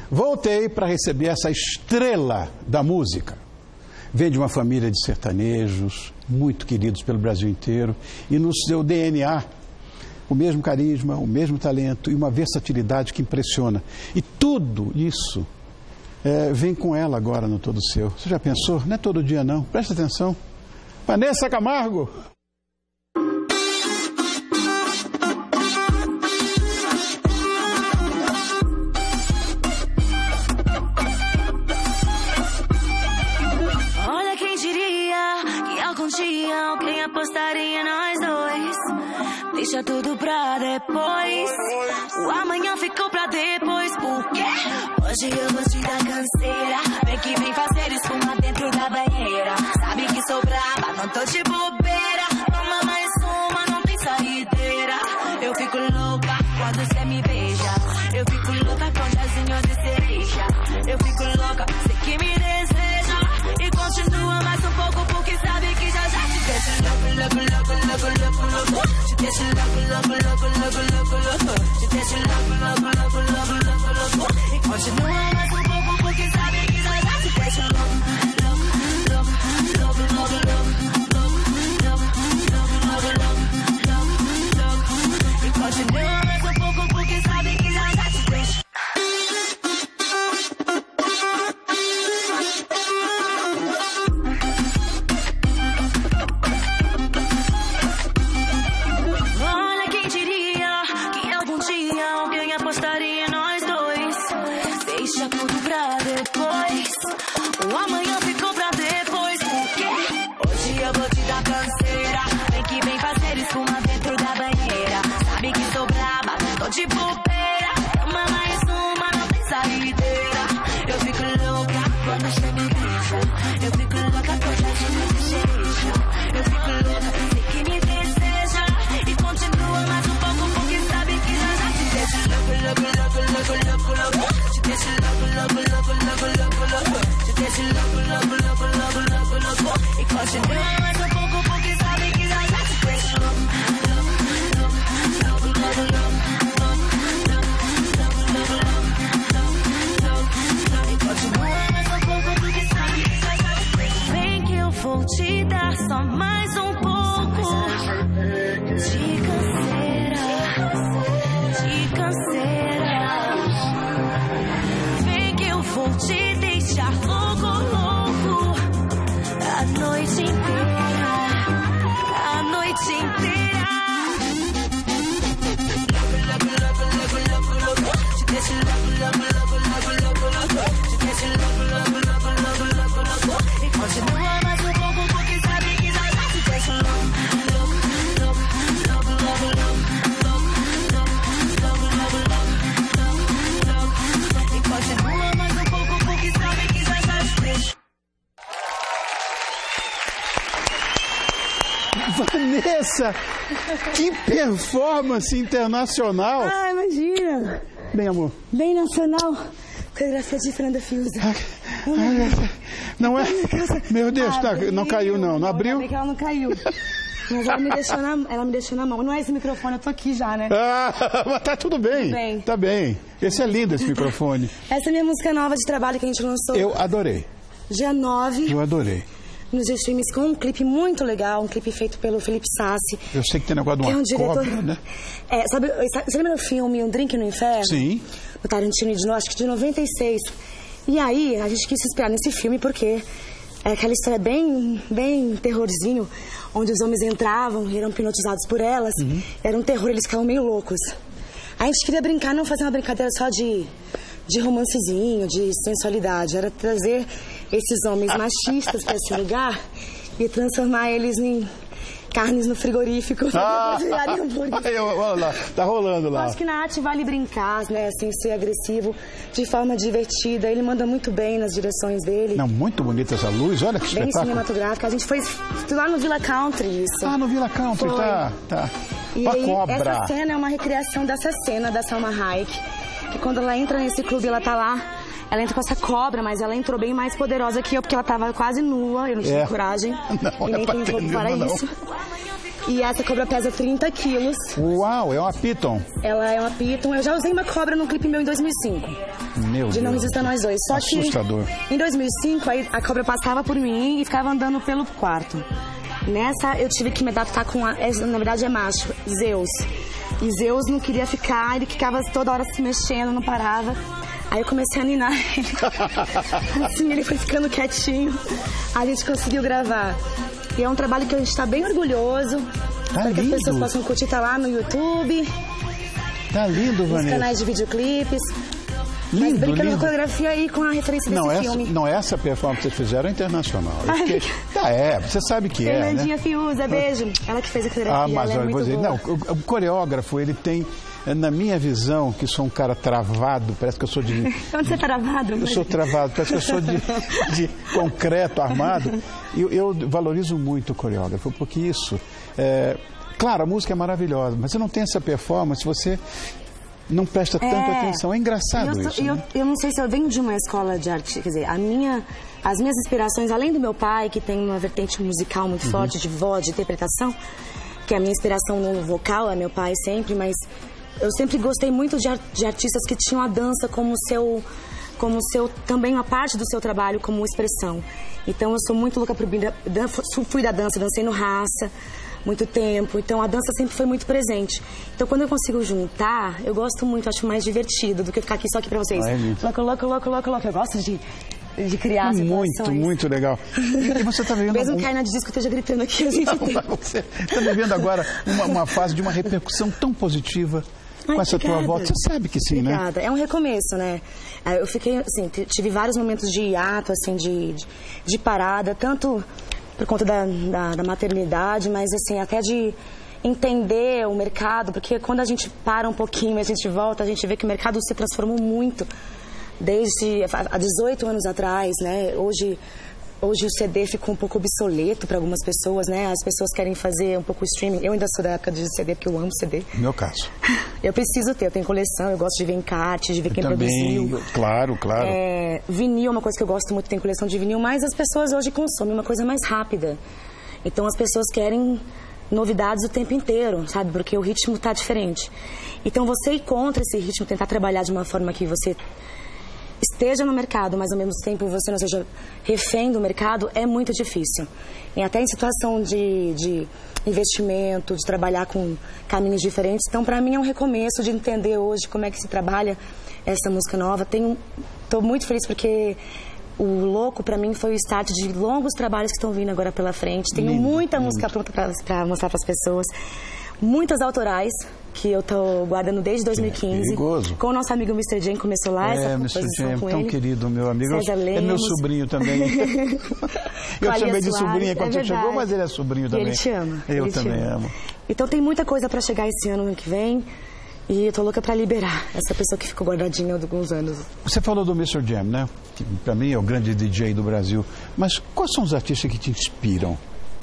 Voltei para receber essa estrela da música. Vem de uma família de sertanejos, muito queridos pelo Brasil inteiro, e no seu DNA, o mesmo carisma, o mesmo talento e uma versatilidade que impressiona. E tudo isso vem com ela agora no Todo Seu. Você já pensou? Não é todo dia não. Presta atenção. Vanessa Camargo. Alguém apostaria nós dois. Deixa tudo pra depois. O amanhã ficou pra depois. Por quê? Hoje eu vou te dar canseira. Vem que vem fazer espuma dentro da banheira. Sabe que sou braba, não tô de bobeira. Toma mais uma, não tem saideira. Eu fico louca quando cê me beija. Eu fico louca com jazinho de cereja. Eu fico louca, cê que me deseja. E continua mais um pouco porque sabe que já já te deixa louco, louco, louco, louco, louco, louco. Te deixa louco, louco, louco, louco, louco, louco. Te deixa louco, louco, louco, louco, louco, louco. E continua mais um pouco porque sabe que já já te deixa louco, louco, louco, louco, louco, louco, louco, louco, louco. E continua mais um pouco porque sabe que já já te deixa. De bobeira, toma mais uma, não tem saideira. Eu fico louca quando você me beija. Eu fico louca quando a gente se cheija. Eu fico louca, sei que me deseja. E continua mais um pouco porque sabe que já já te deixa louco, louco, louco, louco, louco, louco. Te deixa louco, louco, louco, louco, louco, louco. Te deixa louco, louco, louco, louco, louco, louco. E continua mais um pouco porque sabe que já já te deixa louco, louco, louco, louco, louco, louco. Vou te dar só mais um pouco de canseira. Vem que eu vou te deixar louco, louco a noite inteira, a noite inteira. Louco, louco, louco, louco, louco. Te deixo louco, louco, louco, louco, louco, louco. Te deixo louco, louco, louco, louco, louco, louco. E continua mais um pouco porque sabe que já já te deixa louco, louco, louco, louco, louco, louco, louco, louco. E continua mais um pouco porque sabe que já já te deixa. Vanessa, que performance internacional! Ah, imagina! Bem, amor. Bem nacional. Coreografia de Fernanda Fiuza. Não é? Meu Deus, não caiu não. Não abriu? Ainda bem que ela não caiu. Mas ela me deixou na mão. Não é esse microfone, eu tô aqui já, né? Ah, mas tá tudo bem. Tudo bem. Tá bem. Esse é lindo, esse microfone. Essa é a minha música nova de trabalho que a gente lançou. Eu adorei. Dia 9. Eu adorei. Nos streams com um clipe muito legal, um clipe feito pelo Felipe Sassi. Eu sei que tem negócio de uma cobra, né? Você lembra do filme Um Drink no Inferno? Sim. O Tarantino, acho que de 96. E aí, a gente quis se inspirar nesse filme porque é aquela história bem terrorzinho, onde os homens entravam e eram hipnotizados por elas. Uhum. Era um terror, eles ficavam meio loucos. A gente queria brincar, não fazer uma brincadeira só de romancezinho, de sensualidade. Era trazer esses homens machistas para esse lugar e transformar eles em carnes no frigorífico. Olha lá, tá rolando lá. Acho que na arte vale brincar, né, sem ser agressivo, de forma divertida. Ele manda muito bem nas direções dele. Não, muito bonita essa luz, olha que espetáculo. Bem cinematográfica. A gente foi lá no Villa Country, isso. Ah, no Villa Country, foi. Tá. E aí, essa cena é uma recriação dessa cena da Salma Hayek, que quando ela entra nesse clube, ela tá lá, ela entra com essa cobra, mas ela entrou bem mais poderosa que eu, porque ela tava quase nua, eu não tive coragem. Não, e nem tenho corpo para isso. E essa cobra pesa 30 quilos. Uau, é uma Python. Ela é uma Python. Eu já usei uma cobra num clipe meu em 2005. Meu de Não Deus. Resista Nós Dois. Só Assustador. que em 2005 aí a cobra passava por mim e ficava andando pelo quarto. Nessa eu tive que me adaptar com na verdade é macho, Zeus. E Zeus não queria ficar, ele ficava toda hora se mexendo, não parava. Aí eu comecei a ninar ele. Assim, ele foi ficando quietinho. A gente conseguiu gravar. E é um trabalho que a gente está bem orgulhoso. Tá que as lindo. pessoas possam curtir, tá lá no YouTube, Tá lindo, nos Vanessa. canais de videoclipes. Mas Lindo, brincando lindo. com coreografia aí com a referência desse filme. Essa performance que vocês fizeram é internacional. Ai, Você sabe que é, Fernandinha né? Fiuza, beijo. Ela que fez a coreografia, Mas ela é olha, vou muito dizer, boa. não, o coreógrafo, ele tem, na minha visão, que sou um cara travado, parece que eu sou de... Onde você tá travado? Eu sou travado, parece que eu sou de concreto armado. Eu valorizo muito o coreógrafo, porque isso... claro, a música é maravilhosa, mas você não tem essa performance, você não presta tanta atenção. É engraçado isso, né? Eu não sei se eu venho de uma escola de arte, quer dizer, as minhas inspirações, além do meu pai, que tem uma vertente musical muito forte, de voz, de interpretação, que é a minha inspiração no vocal, é meu pai sempre, mas eu sempre gostei muito de artistas que tinham a dança como também uma parte do seu trabalho como expressão. Então eu sou muito louca por fui da dança, dancei no Raça muito tempo, então a dança sempre foi muito presente. Então quando eu consigo juntar, eu gosto muito, acho mais divertido do que ficar aqui só aqui pra vocês. Louco. Eu gosto de criar situações. Muito legal. E você está vivendo... Mesmo cair na disco, eu esteja gritando aqui, a gente tem. Você está vivendo agora uma fase de uma repercussão tão positiva com essa tua volta. Você sabe que sim, Obrigada. né? É um recomeço, né? Eu fiquei, assim, tive vários momentos de hiato, assim, de parada, tanto por conta da maternidade, mas, assim, até de entender o mercado, porque quando a gente para um pouquinho e a gente volta, a gente vê que o mercado se transformou muito desde há 18 anos atrás, né? Hoje o CD ficou um pouco obsoleto para algumas pessoas, né? As pessoas querem fazer um pouco streaming. Eu ainda sou da época de CD, porque eu amo CD. Meu caso. Eu preciso ter, eu tenho coleção, eu gosto de ver encarte, de ver quem produziu. Claro. Vinil é uma coisa que eu gosto muito, tem coleção de vinil, mas as pessoas hoje consomem uma coisa mais rápida. Então as pessoas querem novidades o tempo inteiro, sabe? Porque o ritmo tá diferente. Então você ir contra esse ritmo, tentar trabalhar de uma forma que você esteja no mercado, mas ao mesmo tempo você não seja refém do mercado, é muito difícil. E até em situação de investimento, de trabalhar com caminhos diferentes. Então, para mim, é um recomeço de entender hoje como é que se trabalha essa música nova. Estou muito feliz porque o Louco, para mim, foi o start de longos trabalhos que estão vindo agora pela frente. Tenho muita música pronta para mostrar para as pessoas. Muitas autorais, que eu tô guardando desde 2015. Perigoso. Com o nosso amigo Mr. Jam, começou lá essa composição Mr. com Jam, tão ele. querido, meu amigo. César É meu Lemos. sobrinho também. Eu chamei de sobrinha quando você verdade. chegou, mas ele é sobrinho também. E ele te ama. Eu também amo. Então tem muita coisa para chegar esse ano que vem. E eu tô louca para liberar essa pessoa que ficou guardadinha há alguns anos. Você falou do Mr. Jam, né? Que para mim é o grande DJ do Brasil. Mas quais são os artistas que te inspiram?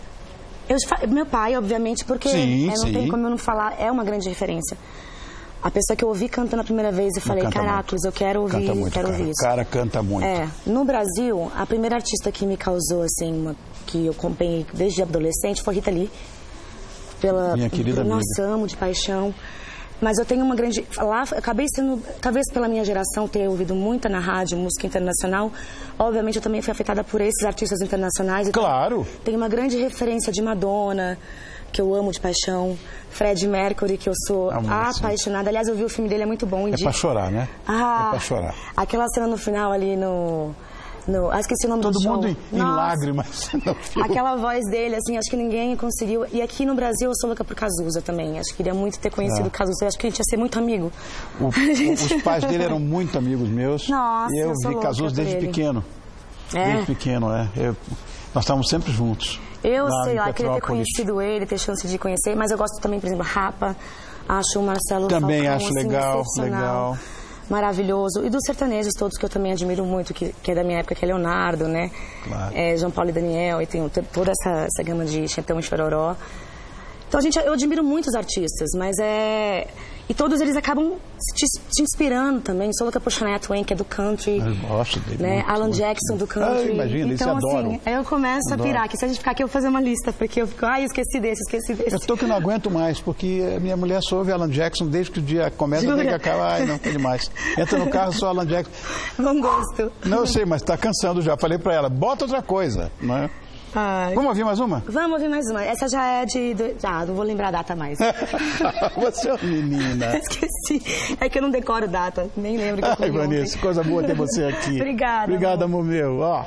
Meu pai, obviamente, porque não tem como eu não falar, é uma grande referência. A pessoa que eu ouvi cantando a primeira vez, eu falei, caracos, eu quero ouvir, ouvir isso. O cara canta muito. No Brasil, a primeira artista que me causou, assim, que eu acompanhei desde adolescente foi Rita Lee. Minha querida amiga. Nossa, amo de paixão. Mas eu tenho uma grande... Lá, acabei sendo, talvez pela minha geração, ter ouvido muita na rádio, música internacional. Obviamente, eu também fui afetada por esses artistas internacionais. Então, claro! Tem uma grande referência de Madonna, que eu amo de paixão. Freddie Mercury, que eu sou apaixonada. Aliás, eu vi o filme dele, é muito bom. É pra chorar, né? É pra chorar. Aquela cena no final ali esqueci o nome do show. Todo mundo em lágrimas. Aquela voz dele, assim, acho que ninguém conseguiu. E aqui no Brasil eu sou louca por Cazuza também. Acho que queria muito ter conhecido Cazuza. Acho que a gente ia ser muito amigo. Os pais dele eram muito amigos meus. Nossa, e eu vi Cazuza desde pequeno. Desde pequeno, nós estávamos sempre juntos. Eu sei lá, queria ter conhecido ele, ter chance de conhecer. Mas eu gosto também, por exemplo, Rapa. Acho o Marcelo também Falcão, acho assim, legal. Maravilhoso. E dos sertanejos todos que eu também admiro muito, que é da minha época, que é Leonardo, né? Claro. João Paulo e Daniel, e tem toda essa gama de Chitão e Chororó. Então, eu admiro muitos artistas, mas E todos eles acabam te inspirando também. Sou louca por Shania Twain, que é do country. Eu gosto dele. Né? Alan Jackson, do country. Imagina, então, isso adoro. Assim, aí eu começo a pirar aqui. Se a gente ficar aqui, eu vou fazer uma lista, porque eu fico, esqueci desse. Eu tô que não aguento mais, porque minha mulher só ouve Alan Jackson desde que o dia começa, tem que acabar. Não tem demais. Entra no carro, só Alan Jackson. Bom gosto. Não, eu sei, mas tá cansando já. Falei pra ela, bota outra coisa, não é? Ai. Vamos ouvir mais uma? Vamos ouvir mais uma. Essa já é não vou lembrar a data mais. Você é uma menina. Esqueci. É que eu não decoro data. Nem lembro que eu Ai, Vanessa, coisa boa ter você aqui. Obrigada. Obrigada, amor meu. Ó.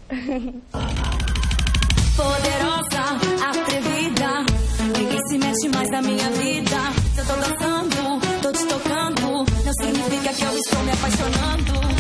Poderosa, atrevida, ninguém se mexe mais na minha vida. Se eu tô dançando, tô te tocando, não significa que eu estou me apaixonando.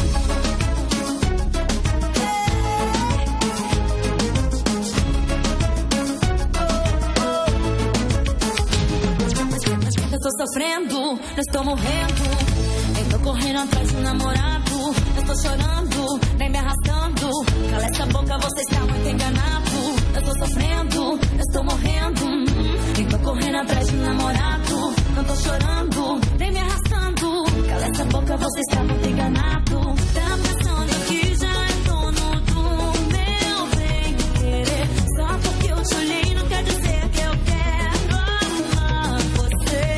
Eu tô sofrendo, eu estou morrendo. Eu tô correndo atrás de um namorado. Eu tô chorando, nem me arrastando. Cala essa boca, você está muito enganado. Eu tô sofrendo, eu estou morrendo. Eu tô correndo atrás de um namorado. Não tô chorando, nem me arrastando. Cala essa boca, você está muito enganado. Tá pensando que já é dono do meu bem querer. Só porque eu te olhei não quer dizer que eu quero amar você.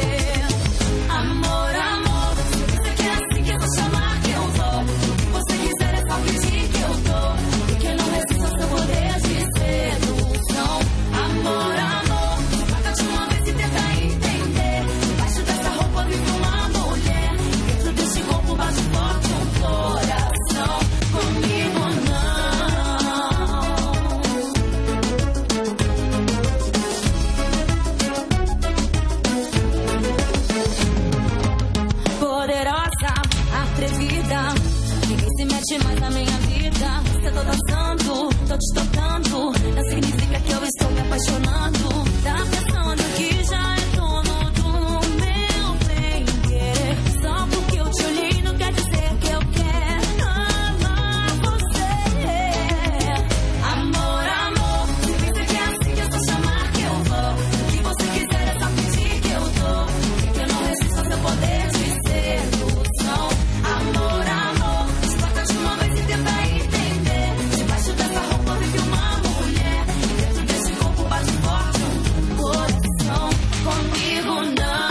Mais na minha vida, se eu tô dançando, tô te tocando, não significa que eu estou me apaixonando. Tá pensando que já é dono do meu bem querer. Só porque eu te olhei não quer dizer que eu quero amar você. Amor, amor, se você quer assim que eu só chamar que eu vou. O que você quiser é só pedir que eu dou. Que eu não resisto ao seu poder de sedução. Amor, amor. Uma vez e tenta entender. Debaixo dessa roupa vive uma mulher. E dentro desse corpo bate forte um coração. Comigo não.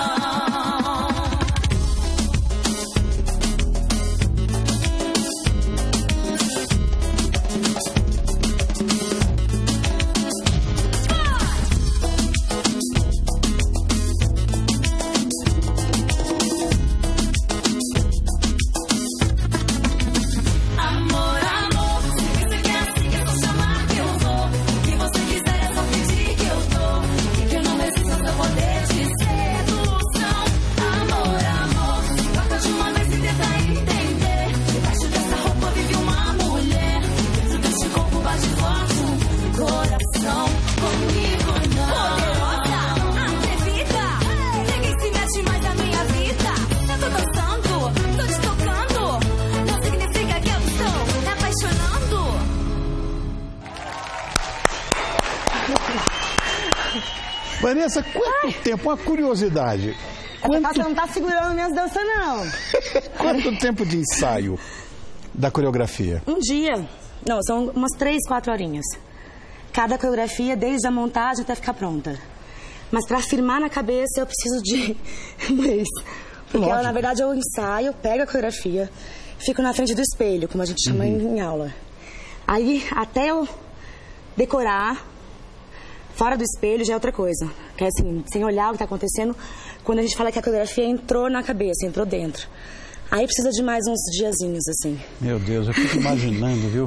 Vanessa, quanto tempo? Uma curiosidade. Você não tá segurando minhas danças, não. Quanto tempo de ensaio da coreografia? Um dia. Não, são umas 3, 4 horinhas. Cada coreografia, desde a montagem até ficar pronta. Mas pra firmar na cabeça, eu preciso de um mês. Porque ela, na verdade, eu ensaio, pego a coreografia, fico na frente do espelho, como a gente chama em aula. Aí, até eu decorar, fora do espelho já é outra coisa. Que é assim, sem olhar o que está acontecendo, quando a gente fala que a coreografia entrou na cabeça, entrou dentro. Aí precisa de mais uns diazinhos, assim. Meu Deus, eu fico imaginando, viu?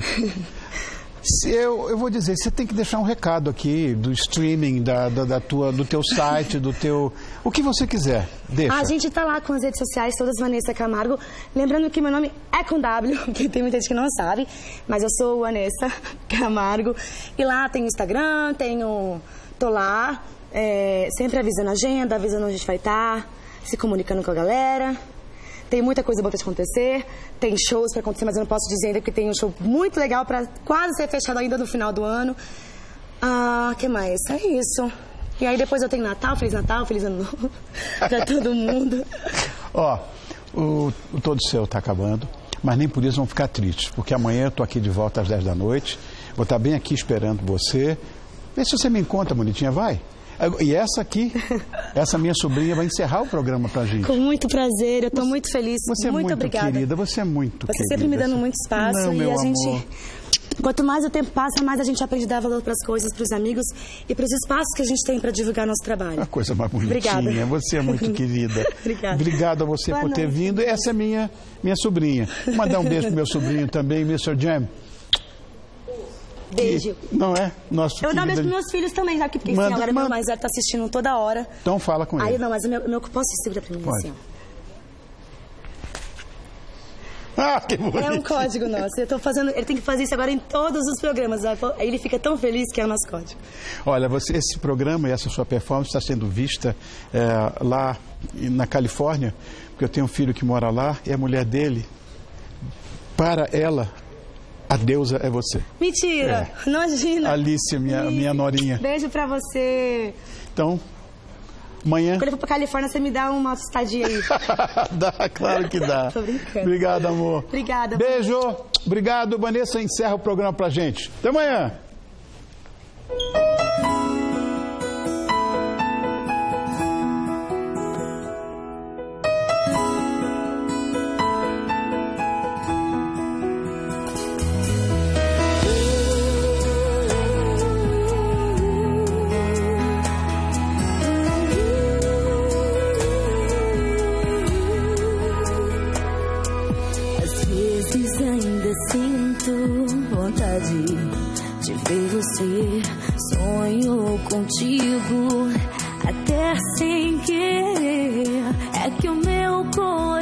Eu vou dizer, você tem que deixar um recado aqui do streaming, do teu site, do teu... O que você quiser, deixa. A gente tá lá com as redes sociais, todas Vanessa Camargo. Lembrando que meu nome é com W, que tem muita gente que não sabe. Mas eu sou Vanessa Camargo. E lá tem o Instagram, tô lá, sempre avisando a agenda, avisando onde a gente vai estar, se comunicando com a galera. Tem muita coisa boa pra acontecer, tem shows pra acontecer, mas eu não posso dizer ainda porque tem um show muito legal pra quase ser fechado ainda no final do ano. Que mais? É isso. E aí depois eu tenho Natal, Feliz Ano Novo pra todo mundo. Ó, o Todo Seu está acabando, mas nem por isso vão ficar tristes, porque amanhã eu estou aqui de volta às 10 da noite, vou estar bem aqui esperando você. Vê se você me encontra, bonitinha, vai. E essa aqui, essa minha sobrinha vai encerrar o programa pra gente. Com muito prazer, eu tô muito feliz. Você muito é muito obrigada. querida, você é muito querida. Você sempre me dando muito espaço. Não, e meu a gente, amor. quanto mais o tempo passa, mais a gente aprende a dar valor pras coisas, pros amigos e pros espaços que a gente tem pra divulgar nosso trabalho. A coisa mais bonitinha. Obrigada. Você é muito querida. Obrigada. Obrigado a você por ter vindo. Essa é minha sobrinha. Vou mandar um beijo pro meu sobrinho também, Mr. Jam. Beijo. Não é? Nosso eu vou dar um beijo pros meus filhos também, já que porque assim, agora meu mais velho tá assistindo toda hora. Então fala com ele. Aí não, mas o meu posso segurar pra mim assim, ó. Ah, que bonito. É um código nosso. Eu tô fazendo, ele tem que fazer isso agora em todos os programas. Aí ele fica tão feliz que é o nosso código. Olha, esse programa e essa sua performance está sendo vista lá na Califórnia, porque eu tenho um filho que mora lá e a mulher dele, para ela, a deusa é você. Mentira! Imagina! Alice, minha norinha. Beijo pra você. Então, amanhã... Quando eu for pra Califórnia, você me dá uma estadia aí. Dá, claro que dá. Tô brincando. Obrigado, amor. Obrigada. Beijo. Obrigado. Vanessa encerra o programa pra gente. Até amanhã. Ainda sinto vontade de ver você. Sonho contigo até sem querer. É que o meu coração